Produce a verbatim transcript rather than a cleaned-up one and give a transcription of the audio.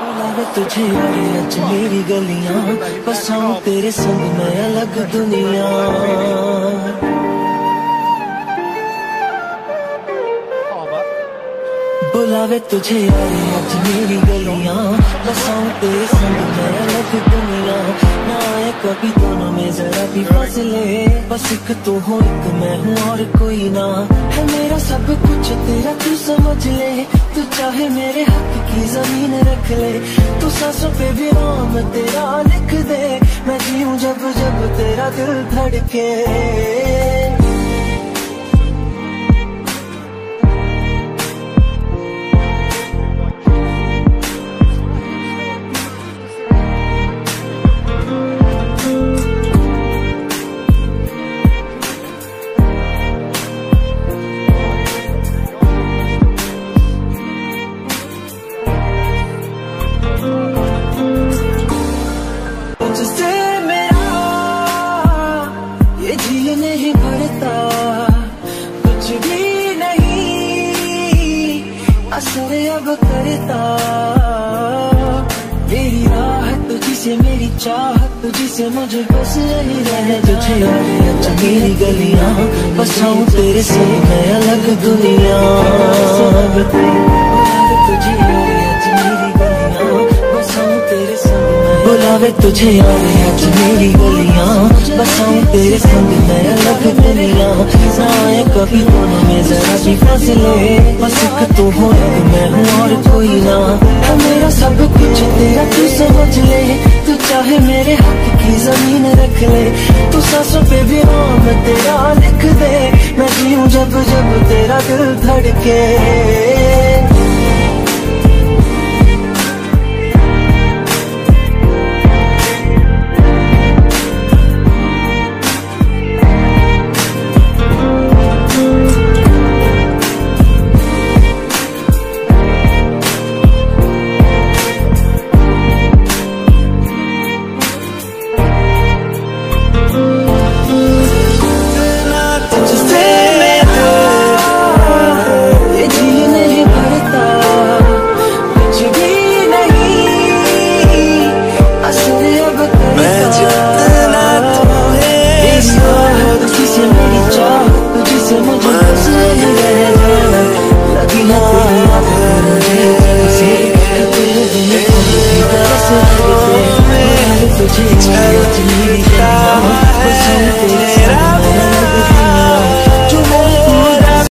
बुलावे तुझे यारे आज मेरी गलियां, बसाऊं तेरे संग मैं अलग दुनिया। बुलावे तुझे यारे आज मेरी गलियां, बसाऊं तेरे संग मैं अलग दुनिया। ना आए कभी दोनों में जरा भी फासले, बस एक तू हो एक मैं हूँ और कोई ना। है मेरा सब कुछ तेरा तू समझ ले, तू चाहे मेरे हक की जमीन रख ले। तू सांसों पे भी नाम तेरा लिख दे, मैं जीऊं जब जब तेरा दिल धड़के। तुझसे मेरा ये जी नहीं भरता, कुछ भी नहीं असर अब करता। मेरी राह तुझसे मेरी चाहत तुझसे मुझे बस यही रहे। तुझे यारे आज मेरी गलियां, बसाऊं तेरे संग मैं अलग दुनिया। तुझे यारे आज मेरी गलियां, बसाऊं तेरे संग बुलावे तुझे यारे आज मेरी गलियां, बसाऊं तेरे संग मैं अलग दुनिया। ना आए कभी दोनों में जरा भी फासले, बस एक तू हो एक मैं हूँ और कोई ना। है मेरा सब कुछ तेरा तू समझ ले, तू चाहे मेरे हक की जमीन रख ले। तू सांसों पे भी नाम तेरा लिख दे, मैं जीऊं जब जब तेरा दिल धड़के।